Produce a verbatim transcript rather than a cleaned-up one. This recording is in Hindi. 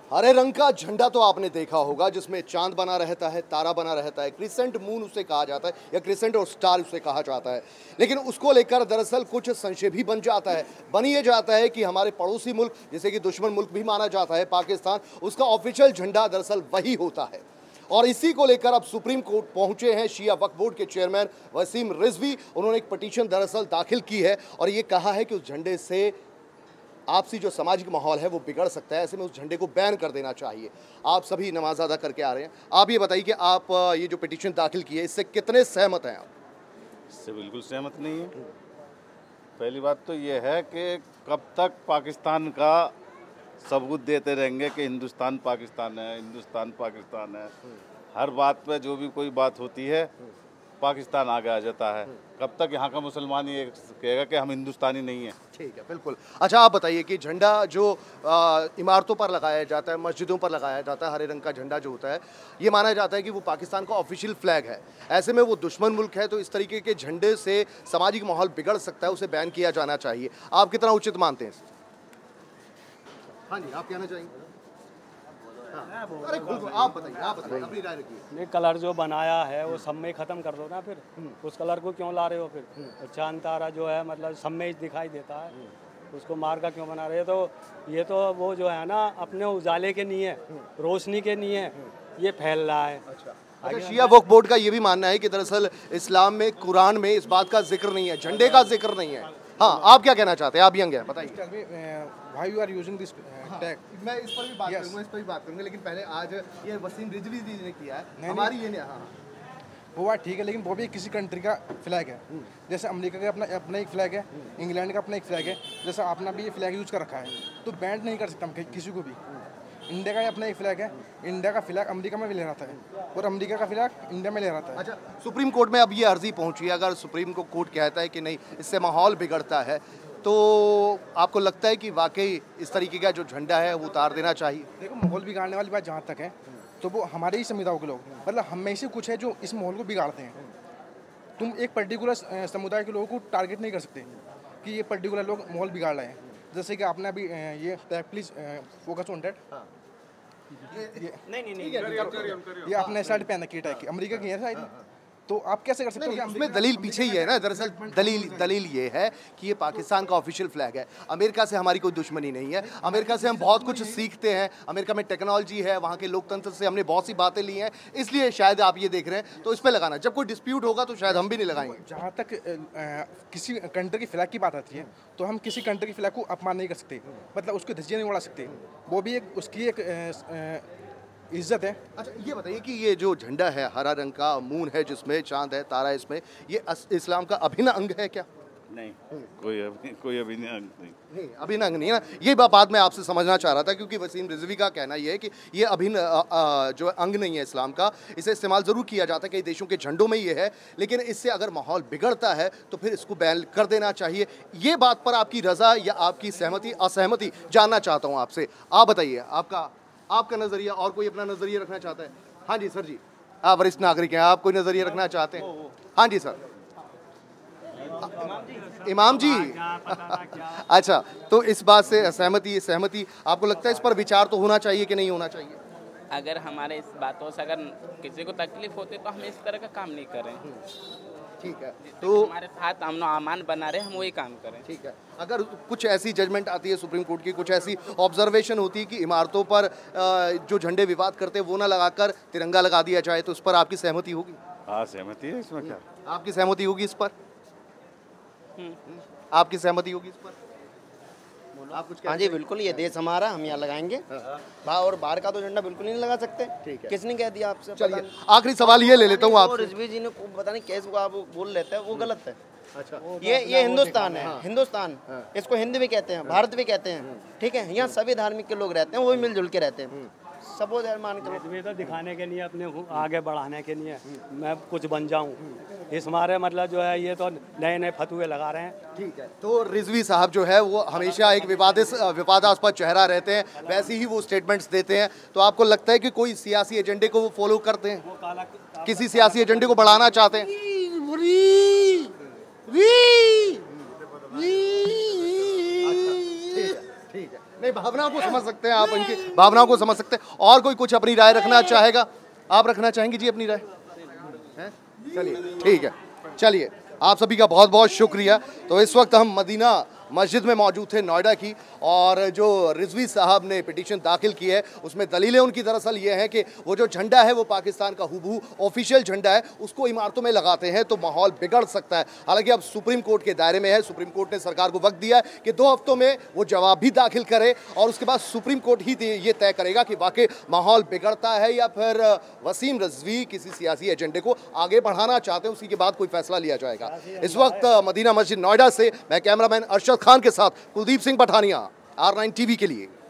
हरे रंग का झंडा तो आपने देखा होगा, जिसमें चांद बना रहता है, तारा बना रहता है, क्रिसेंट मून उसे कहा जाता है या क्रिसेंट और स्टार उसे कहा जाता है। लेकिन उसको लेकर दरअसल कुछ संशय भी बन जाता है। बन ये जाता है कि हमारे पड़ोसी मुल्क, जिसे कि दुश्मन मुल्क भी माना जाता है पाकिस्तान, उसका ऑफिशियल झंडा दरअसल वही होता है। और इसी को लेकर अब सुप्रीम कोर्ट पहुंचे हैं शिया वक्फ बोर्ड के चेयरमैन वसीम रिजवी। उन्होंने एक पिटीशन दरअसल दाखिल की है और ये कहा है कि उस झंडे से आपसी जो सामाजिक माहौल है वो बिगड़ सकता है, ऐसे में उस झंडे को बैन कर देना चाहिए। आप सभी नमाज अदा करके आ रहे हैं, आप ये बताइए कि आप ये जो पिटीशन दाखिल की है इससे कितने सहमत हैं आप? इससे बिल्कुल सहमत नहीं है। पहली बात तो ये है कि कब तक पाकिस्तान का सबूत देते रहेंगे कि हिंदुस्तान पाकिस्तान है, हिंदुस्तान पाकिस्तान है। हर बात पे जो भी कोई बात होती है पाकिस्तान आगे आ जाता है। कब तक यहाँ का मुसलमान ये कहेगा कि हम हिंदुस्तानी नहीं है? ठीक है, बिल्कुल। अच्छा, आप बताइए कि झंडा जो आ, इमारतों पर लगाया जाता है, मस्जिदों पर लगाया जाता है, हरे रंग का झंडा जो होता है, ये माना जाता है कि वो पाकिस्तान का ऑफिशियल फ्लैग है। ऐसे में वो दुश्मन मुल्क है, तो इस तरीके के झंडे से सामाजिक माहौल बिगड़ सकता है, उसे बैन किया जाना चाहिए। आप कितना उचित मानते हैं? हाँ जी, आप कहना चाहेंगे? अरे आप बताइए, आप बताइए, अपनी राय रखिए। ये कलर जो बनाया है वो सब में ही खत्म कर दो ना, फिर उस कलर को क्यों ला रहे हो? फिर चांद तारा जो है मतलब सब में ही दिखाई देता है, उसको मार का क्यों बना रहे हो? तो ये तो वो जो है ना अपने उजाले के नहीं है, रोशनी के नहीं है, ये फैल रहा है। अच्छा, अच्छा, शिया वक्फ बोर्ड का ये भी मानना है कि दरअसल इस्लाम में, कुरान में इस बात का जिक्र नहीं है, झंडे का जिक्र नहीं है। हाँ, आप क्या कहना चाहते हैं? आप यंग हैं, बताइए। Why you are using this tag? मैं इस पर भी बात करूंगा, इस पर भी बात करूंगा, लेकिन पहले आज ये वसीम रिजवी जी ने किया है, हमारी ये नहीं। हाँ, वो बात ठीक है, लेकिन वो भी किसी कंट्री का फ्लैग है। जैसे अमेरिका का अपना अपना एक फ्लैग है, इंग्लैंड का अपना एक फ्लैग है, जैसे अपना भी ये फ्लैग यूज कर रखा है, तो बैंड नहीं कर सकता हम किसी को भी। इंडिया का अपना एक फ्लैग है, इंडिया का फ्लैग अमेरिका में भी लहराता है और अमेरिका का फ्लैग इंडिया में लहराता है। अच्छा, सुप्रीम कोर्ट में अब ये अर्जी पहुंची है, अगर सुप्रीम को कोर्ट कहता है कि नहीं, इससे माहौल बिगड़ता है, तो आपको लगता है कि वाकई इस तरीके का जो झंडा है वो उतार देना चाहिए? देखो, माहौल बिगाड़ने वाली बात जहाँ तक है तो वो हमारे ही समुदाय के लोग, मतलब हम में से कुछ है जो इस माहौल को बिगाड़ते हैं। तुम एक पर्टिकुलर समुदाय के लोगों को टारगेट नहीं कर सकते कि ये पर्टिकुलर लोग माहौल बिगाड़ रहे हैं। जैसे कि आपने अभी ये प्लीज फोकस ऑन दैट, नहीं नहीं नहीं ये आपने शर्ट पहन रखी है टाइप की, अमेरिका की है शायद, तो आप कैसे कर सकते हो? उसमें दलील पीछे ही है ना, दरअसल दलील दलील ये है कि ये पाकिस्तान का ऑफिशियल फ्लैग है। अमेरिका से हमारी कोई दुश्मनी नहीं है, अमेरिका से हम बहुत कुछ सीखते हैं, अमेरिका में टेक्नोलॉजी है, वहाँ के लोकतंत्र से हमने बहुत सी बातें ली हैं, इसलिए शायद आप ये देख रहे हैं, तो इस पर लगाना। जब कोई डिस्प्यूट होगा तो शायद हम भी नहीं लगाएंगे। जहाँ तक आ, किसी कंट्री की फ्लैग की बात आती है तो हम किसी कंट्री की फ्लैग को अपमान नहीं कर सकते, मतलब उसको धज्जियाँ नहीं उड़ा सकते, वो भी एक उसकी एक आ, इज्जत है। अच्छा, ये बताइए कि ये जो झंडा है, हरा रंग का मून है जिसमें चांद है, तारा है, इसमें ये इस्लाम का अभिन्न अंग है क्या? नहीं, कोई अभी कोई अभिन्न अंग नहीं। नहीं, अभिन्न अंग नहीं है ना। ये बात मैं आपसे समझना चाह रहा था, क्योंकि वसीम रिजवी का कहना ये है कि ये अभिन्न जो अंग नहीं है इस्लाम का, इसे इस्तेमाल ज़रूर किया जाता है, कई देशों के झंडों में ये है, लेकिन इससे अगर माहौल बिगड़ता है तो फिर इसको बैन कर देना चाहिए। ये बात पर आपकी रज़ा या आपकी सहमति असहमति जानना चाहता हूँ आपसे। आप बताइए, आपका आपका नज़रिया, और कोई अपना नज़रिया रखना चाहता है? हाँ जी सर जी, आप वरिष्ठ नागरिक हैं, आप कोई नज़रिया रखना चाहते हैं? हाँ जी सर। इमाम जी अच्छा, तो इस बात से सहमति सहमति आपको लगता है इस पर विचार तो होना चाहिए कि नहीं होना चाहिए? अगर हमारे इस बातों से अगर किसी को तकलीफ होती तो हम इस तरह का काम नहीं करें। ठीक है, तो हमारे साथ अमन अमान बना रहे, हम वही काम करें। ठीक है, अगर कुछ ऐसी जजमेंट आती है सुप्रीम कोर्ट की, कुछ ऐसी ऑब्जर्वेशन होती है कि इमारतों पर जो झंडे विवाद करते हैं वो ना लगाकर तिरंगा लगा दिया जाए, तो उस पर आपकी सहमति होगी? हाँ, सहमति है, इसमें क्या? आपकी सहमति होगी इस पर? आपकी सहमति होगी इस पर? आप कुछ? हाँ जी, बिल्कुल, ये देश हमारा, हम यहाँ लगाएंगे। हाँ, और बाहर का तो झंडा बिल्कुल नहीं लगा सकते। ठीक है, किसने कह दिया आपसे? चलिए, आखिरी सवाल ये ले लेता हूँ आपसे। रिजवी जी ने पता नहीं कैसे आप बोल लेते हैं, वो गलत है। अच्छा, ये ये हिंदुस्तान है, हिंदुस्तान, इसको हिंद भी कहते हैं, भारत भी कहते हैं, ठीक है। यहाँ सभी धार्मिक के लोग रहते हैं, वो भी मिलजुल के रहते हैं, सब मान के। तो दिखाने के लिए, अपने आगे बढ़ाने के लिए मैं कुछ बन जाऊं, इस मारे मतलब जो है ये तो नए नए फतवे लगा रहे हैं। ठीक है, तो रिजवी साहब जो है वो हमेशा एक विवादित विवादास्पद चेहरा रहते हैं, वैसे ही वो स्टेटमेंट्स देते हैं। तो आपको लगता है कि कोई सियासी एजेंडे को वो फॉलो करते हैं, किसी सियासी एजेंडे को बढ़ाना चाहते हैं? ठीक है, ठीक है। नहीं, भावनाओं को समझ सकते हैं आप, इनकी भावनाओं को समझ सकते हैं। और कोई कुछ अपनी राय रखना चाहेगा? आप रखना चाहेंगे जी अपनी राय? हैं? चलिए ठीक है, चलिए आप सभी का बहुत बहुत शुक्रिया। तो इस वक्त हम मदीना मस्जिद में मौजूद थे नोएडा की, और जो रिजवी साहब ने पिटीशन दाखिल की है उसमें दलीलें उनकी दरअसल ये हैं कि वो जो झंडा है वो पाकिस्तान का हुबहू ऑफिशियल झंडा है, उसको इमारतों में लगाते हैं तो माहौल बिगड़ सकता है। हालांकि अब सुप्रीम कोर्ट के दायरे में है, सुप्रीम कोर्ट ने सरकार को वक्त दिया है कि दो हफ्तों में वो जवाब भी दाखिल करे, और उसके बाद सुप्रीम कोर्ट ही ये तय करेगा कि वाकई माहौल बिगड़ता है या फिर वसीम रिजवी किसी सियासी एजेंडे को आगे बढ़ाना चाहते हैं, उसी के बाद कोई फैसला लिया जाएगा। इस वक्त मदीना मस्जिद नोएडा से मैं कैमरामैन अरशद खान के साथ Kuldeep Singh Pathania, R nine TV के लिए।